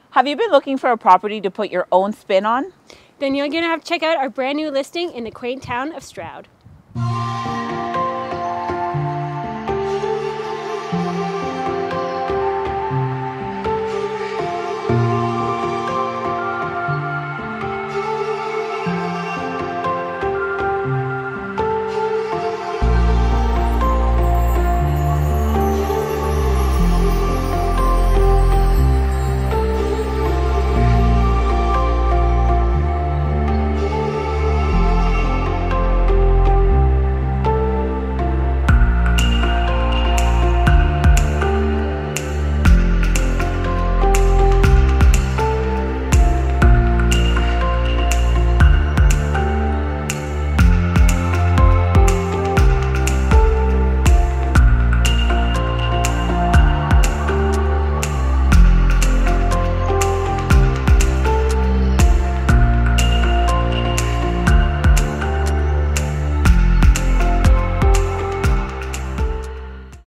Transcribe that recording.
Have you been looking for a property to put your own spin on? Then you're going to have to check out our brand new listing in the quaint town of Stroud.